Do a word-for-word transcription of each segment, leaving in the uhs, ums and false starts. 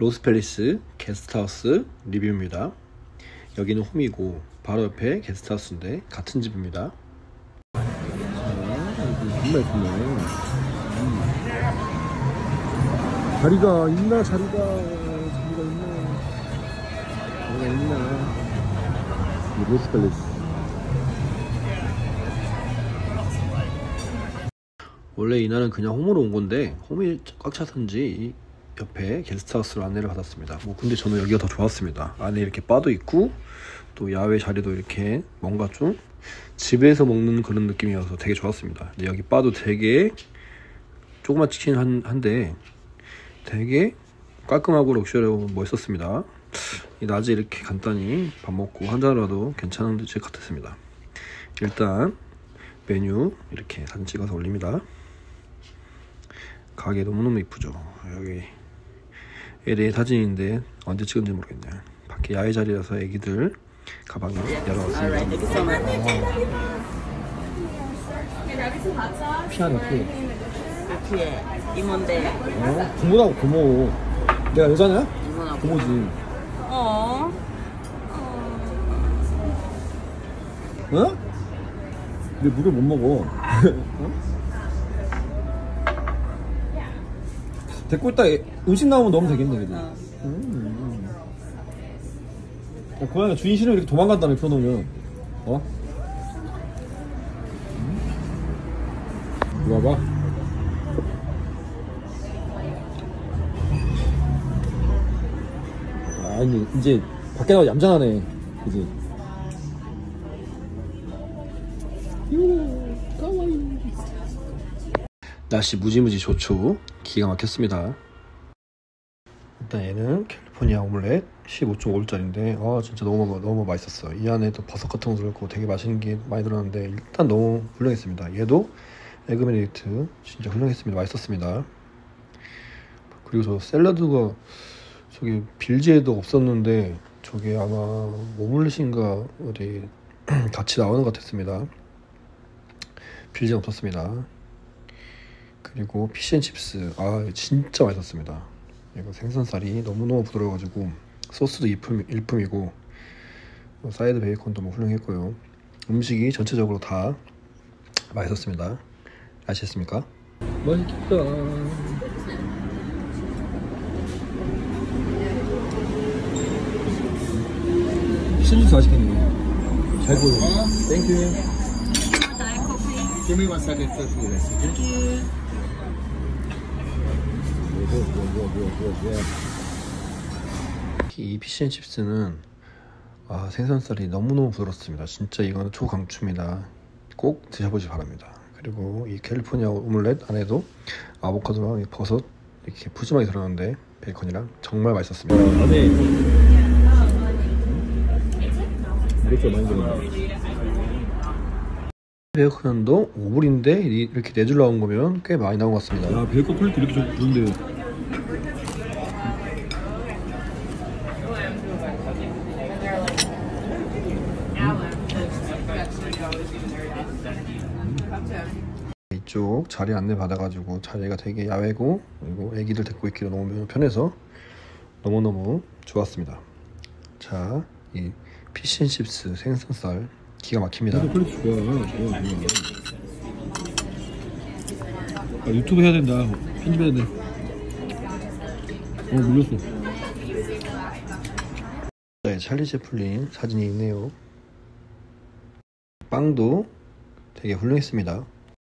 로스팰리스 게스트하우스 리뷰입니다. 여기는 홈이고 바로 옆에 게스트하우스인데 같은 집입니다. 자, 여기 정말 예쁘네. 음. 자리가 있나 자리가 자리가 있나 자리가 있나. 이 로스팰리스. 원래 이날은 그냥 홈으로 온 건데 홈이 꽉 차서인지 옆에 게스트하우스로 안내를 받았습니다. 뭐 근데 저는 여기가 더 좋았습니다. 안에 이렇게 바도 있고 또 야외 자리도 이렇게 뭔가 좀 집에서 먹는 그런 느낌이어서 되게 좋았습니다. 근데 여기 바도 되게 조그맣긴 한, 한데 되게 깔끔하고 럭셔리하고 멋있었습니다. 이 낮에 이렇게 간단히 밥 먹고 한잔이라도 괜찮은 집 같았습니다. 일단 메뉴 이렇게 사진 찍어서 올립니다. 가게 너무너무 이쁘죠. 여기 엘에이 사진인데 언제 찍은지 모르겠네요. 밖에 야외 자리라서 애기들 가방을 열어왔습니다. 피하네 피. 피해 이모인데. 어? 부모라고 고모. 내가 여자냐? 이모나 고모지. 어? 어? 내 물을 못 먹어. 어? 데리고 있다 음식 나오면 넣으면 되겠네. 그지? 어. 음. 야, 고양이가 주인 싫으면 이렇게 도망간다며 펴놓으면. 어? 음? 이리 와봐. 아니 이제 밖에 나가 얌전하네. 그지? 날씨 무지무지 좋죠. 기가 막혔습니다. 일단 얘는 캘리포니아 오믈렛 십오 점 오 불짜리인데 아 진짜 너무 너무 맛있었어. 이 안에 또 버섯 같은 거 들어있고 되게 맛있는 게 많이 들어갔는데 일단 너무 훌륭했습니다. 얘도 에그 베네딕트 진짜 훌륭했습니다. 맛있었습니다. 그리고 저 샐러드가 저기 빌지에도 없었는데 저게 아마 오믈렛인가 어디 같이 나오는 것 같았습니다. 빌지는 없었습니다. 그리고 피시앤칩스 아 진짜 맛있었습니다. 이거 생선살이 너무너무 부드러워가지고 소스도 일품, 일품이고 사이드 베이컨도 뭐 훌륭했고요. 음식이 전체적으로 다 맛있었습니다. 아시겠습니까? 맛있겠다. 신주스 맛있겠네. 잘 보여. 땡큐. Give me one second to do this. Thank you. 이 피시앤칩스는 아, 생선살이 너무너무 부드럽습니다. 진짜 이거는 초강추입니다. 꼭 드셔보시 바랍니다. 그리고 이 캘리포니아 오믈렛 안에도 아보카도랑 버섯 이렇게 푸짐하게 들어가는데 베이컨이랑 정말 맛있었습니다. 어, 안에 이렇게 많이 들어있네. 베이컨도 오 불인데 이렇게 네 줄 나온 거면 꽤 많이 나온 것 같습니다. 야, 베이컨 퀄리티 이렇게 좋은데. 이쪽 자리 안내 받아가지고 자리가 되게 야외고 그리고 애기들 데리고 있기로 너무 편해서 너무너무 좋았습니다. 자, 이 피시앤칩스 생선살 기가 막힙니다. 퀄리티 좋아, 좋아, 좋아. 아, 유튜브 해야 된다. 편집해야 돼. 어, 물렸어. 네, 찰리 채플린 사진이 있네요. 빵도 되게 훌륭했습니다.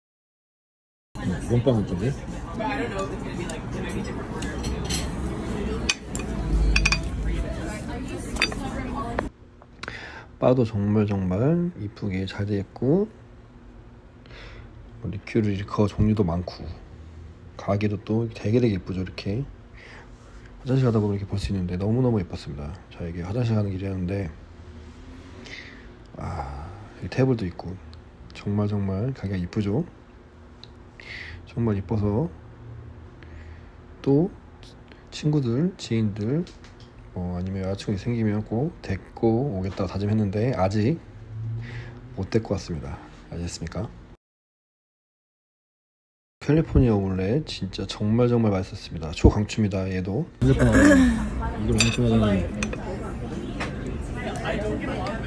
이건 빵 어떤데? 바도 정말 정말 이쁘게 잘 되어 있고 리큐르 리커 종류도 많고 가게도 또 되게 되게 이쁘죠. 이렇게 화장실 가다 보면 이렇게 볼 수 있는데 너무너무 예뻤습니다. 자, 이게 화장실 가는 길이었는데 아, 여기 테이블도 있고 정말 정말 가게가 이쁘죠. 정말 이뻐서 또 친구들, 지인들 뭐 아니면 여자친구 생기면 꼭 데리고 오겠다고 다짐했는데 아직 못 데리고 왔습니다. 아시겠습니까? 캘리포니아 오믈렛 진짜 정말 정말 맛있었습니다. 초강추입니다. 얘도. 이걸 엄청 좋아하는